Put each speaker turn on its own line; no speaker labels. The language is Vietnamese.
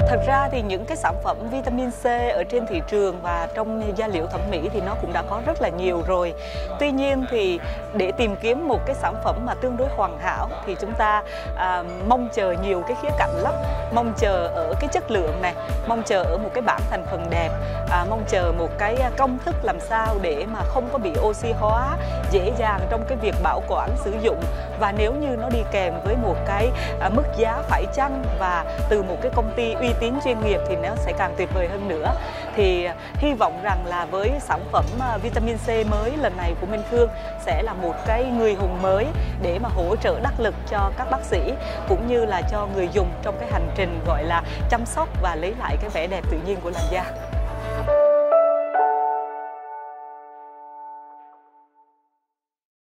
Thật ra thì những cái sản phẩm vitamin C ở trên thị trường và trong gia liệu thẩm mỹ thì nó cũng đã có rất là nhiều rồi. Tuy nhiên thì để tìm kiếm một cái sản phẩm mà tương đối hoàn hảo thì chúng ta mong chờ nhiều cái khía cạnh lắm. Mong chờ ở cái chất lượng này, mong chờ ở một cái bảng thành phần đẹp, mong chờ một cái công thức làm sao để mà không có bị oxy hóa, dễ dàng trong cái việc bảo quản sử dụng, và nếu như nó đi kèm với một cái mức giá phải chăng và từ một cái công ty uy tín chuyên nghiệp thì nó sẽ càng tuyệt vời hơn nữa. Thì hy vọng rằng là với sản phẩm vitamin C mới lần này của Minh Phương sẽ là một cái người hùng mới để mà hỗ trợ đắc lực cho các bác sĩ cũng như là cho người dùng trong cái hành trình gọi là chăm sóc và lấy lại cái vẻ đẹp tự nhiên của làn da.